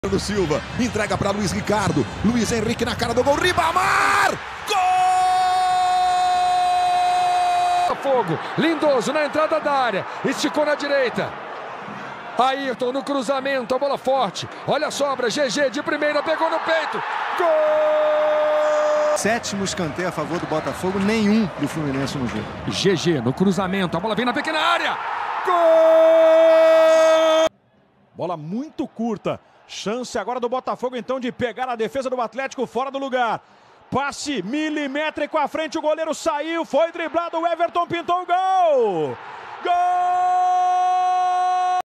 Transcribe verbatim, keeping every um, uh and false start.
do Silva, entrega para Luiz Ricardo, Luiz Henrique na cara do gol, Ribamar! Gol! Fogo, Lindoso na entrada da área, esticou na direita. Ayrton no cruzamento, a bola forte. Olha a sobra, G G de primeira, pegou no peito. Gol! Sétimo escanteio a favor do Botafogo, nenhum do Fluminense no jogo. G G no cruzamento, a bola vem na pequena área. Gol! Bola muito curta. Chance agora do Botafogo então de pegar a defesa do Atlético fora do lugar. Passe milimétrico à frente, o goleiro saiu, foi driblado, o Everton pintou o gol! Gol!